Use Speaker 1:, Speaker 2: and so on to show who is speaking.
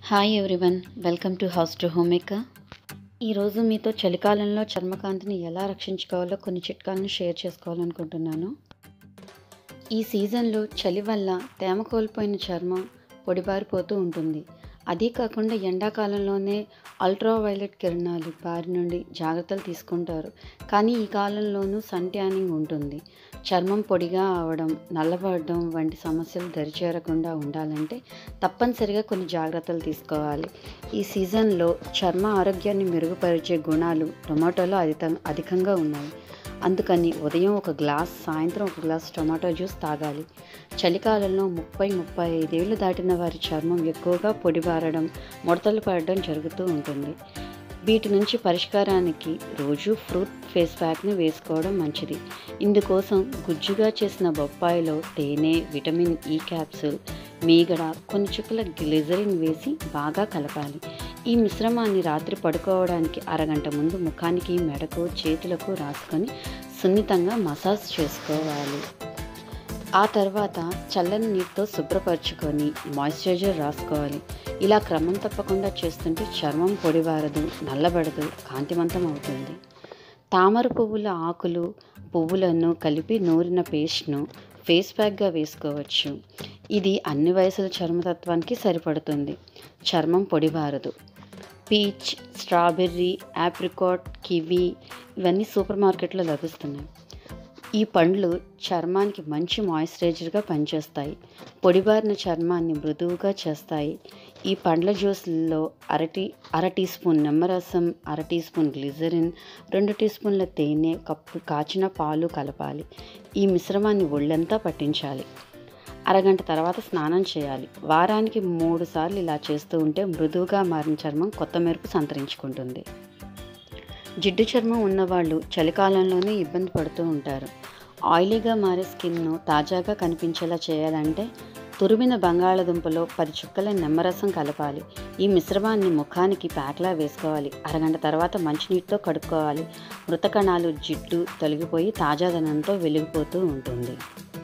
Speaker 1: Hi everyone, welcome to house to home maker. ఈరోజు మీతో చలికాలంలో చర్మకాంతిని ఎలా రక్షించుకోవాలో కొన్ని చిట్కాలను షేర్ చేసుకోవాలనుకుంటున్నాను. ఈ సీజన్లో చలి వల్ల తేమ కోల్పోయిన చర్మం పొడిబారిపోతూ ఉంటుంది. అదీ కాకుండా ఎండాకాలంలోనే అల్ట్రావైలెట్ కిరణాలు బారి నుండి జాగ్రత్తలు తీసుకుంటారు. కానీ ఈ కాలంలోనూ సన్ ట్యానింగ్ ఉంటుంది. చర్మం పొడిగా అవడం, నల్లబడడం వంటి సమస్యలు దరిచేరకుండా ఉండాలంటే తప్పనిసరిగా కొన్ని జాగ్రత్తలు తీసుకోవాలి. ఈ సీజన్లో చర్మ ఆరోగ్యాన్ని మెరుగుపరిచే గుణాలు టొమాటోలో అధికంగా ఉన్నాయి. అందుకని ఉదయం ఒక గ్లాస్, సాయంత్రం ఒక గ్లాస్ టొమాటో జ్యూస్ తాగాలి. చలికాలంలో 30-35 ఏళ్ళు దాటిన వారి చర్మం ఎక్కువగా పొడిబారడం, ముడతలు పడడం జరుగుతూ ఉంటుంది. వీటి నుంచి పరిష్కారానికి రోజు ఫ్రూట్ ఫేస్ ప్యాక్ని వేసుకోవడం మంచిది. ఇందుకోసం గుజ్జుగా చేసిన బొప్పాయిలో తేనె, విటమిన్ ఈ క్యాప్సూల్, మీగడ, కొన్ని చుక్కల గ్లిజరిన్ వేసి బాగా కలపాలి. ఈ మిశ్రమాన్ని రాత్రి పడుకోవడానికి అరగంట ముందు ముఖానికి, మెడకు, చేతులకు రాసుకొని సున్నితంగా మసాజ్ చేసుకోవాలి. ఆ తర్వాత చల్లని నీటితో శుభ్రపరచుకొని మాయిశ్చరైజర్ రాసుకోవాలి. ఇలా క్రమం తప్పకుండా చేస్తుంటే చర్మం పొడిబారదు, నల్లబడదు, కాంతివంతం అవుతుంది. తామర పువ్వుల ఆకులు, పువ్వులను కలిపి నూరిన పేస్ట్ను ఫేస్ ప్యాక్గా వేసుకోవచ్చు. ఇది అన్ని వయసుల చర్మతత్వానికి సరిపడుతుంది. చర్మం పొడిబారదు. పీచ్, స్ట్రాబెర్రీ, ఆప్రికాట్, కివీ ఇవన్నీ సూపర్ మార్కెట్లో లభిస్తున్నాయి. ఈ పండ్లు చర్మానికి మంచి మాయిశ్చరైజర్గా పనిచేస్తాయి. పొడిబారిన చర్మాన్ని మృదువుగా చేస్తాయి. ఈ పండ్ల జ్యూస్లో అర టీ స్పూన్ నిమ్మరసం, అర టీ స్పూన్ గ్లిజరిన్, 2 టీ స్పూన్ల తేనె, కప్పు కాచిన పాలు కలపాలి. ఈ మిశ్రమాన్ని ఒళ్ళంతా పట్టించాలి. అరగంట తర్వాత స్నానం చేయాలి. వారానికి 3 సార్లు ఇలా చేస్తూ ఉంటే మృదువుగా మారిన చర్మం కొత్త మెరుపు సంతరించుకుంటుంది. జిడ్డు చర్మం ఉన్నవాళ్ళు చలికాలంలోనే ఇబ్బంది పడుతూ ఉంటారు. ఆయిలీగా మారే స్కిన్ను తాజాగా కనిపించేలా చేయాలంటే తురిమిన బంగాళదుంపలో 10 చుక్కల నిమ్మరసం కలపాలి. ఈ మిశ్రమాన్ని ముఖానికి ప్యాక్లా వేసుకోవాలి. అరగంట తర్వాత మంచినీటితో కడుక్కోవాలి. మృత కణాలు, జిడ్డు తొలగిపోయి తాజాదనంతో వెలిగిపోతూ ఉంటుంది.